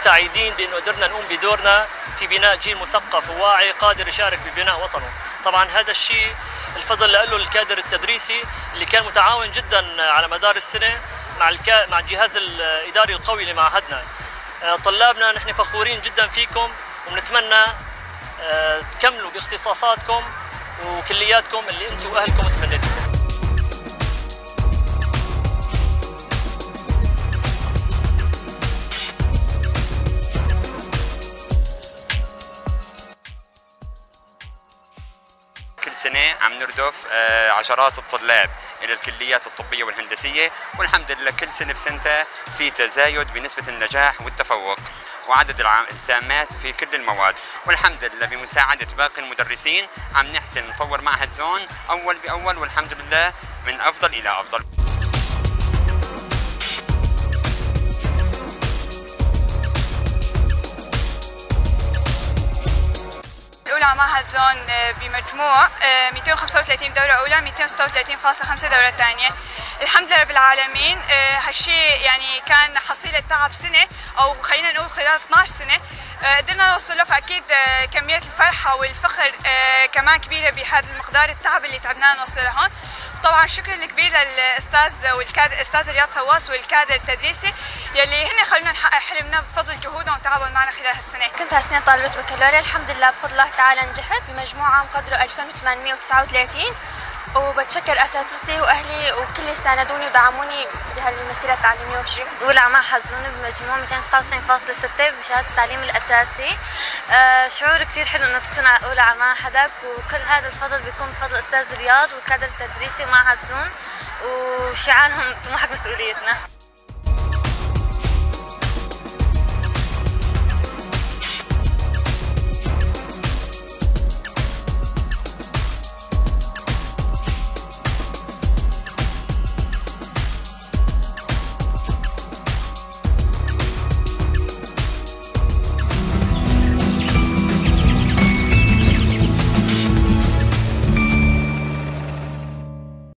سعيدين بأنه قدرنا نقوم بدورنا في بناء جيل مثقف وواعي قادر يشارك ببناء وطنه. طبعا هذا الشيء الفضل له الكادر التدريسي اللي كان متعاون جدا على مدار السنة مع الجهاز الإداري القوي لمعهدنا. طلابنا نحن فخورين جدا فيكم وبنتمنى تكملوا باختصاصاتكم وكلياتكم اللي انتم واهلكم تمنيتوها. كل سنة عم نردف عشرات الطلاب إلى الكليات الطبية والهندسية، والحمد لله كل سنة بسنتها في تزايد بنسبة النجاح والتفوق وعدد التامات في كل المواد، والحمد لله بمساعدة باقي المدرسين عم نحسن نطور معهد زون أول بأول، والحمد لله من أفضل إلى أفضل. الأولى معهد زون بمجموع 235 دورة أولى، 236.5 دورة ثانية. الحمد لله رب العالمين. هالشيء يعني كان حصيلة تعب سنة، أو خلينا نقول خلال 12 سنة قدرنا نوصل له، فأكيد كمية الفرحة والفخر كمان كبيرة بهذا المقدار التعب اللي تعبناه نوصل لهون. طبعا الشكر الكبير للأستاذ والكادر، أستاذ رياض فواز والكادر التدريسي يلي هن خلونا نحقق حلمنا بفضل جهودهم وتعبهم معنا خلال هالسنة. كنت هالسنة طالبة بكالوريا، الحمد لله بفضل الله تعالى نجحت بمجموعة مقدره 2839، وبتشكر اساتذتي واهلي وكل اللي ساندوني ودعموني بهالمسيره التعليميه والشيء. اولى على معهد زون بمجموع 299.6 بشهاده التعليم الاساسي. شعور كثير حلو انه تكون اولى على معهدك، وكل هذا الفضل بيكون بفضل استاذ رياض والكادر التدريسي ومعهد زون، وشعارهم طموحك مسؤوليتنا.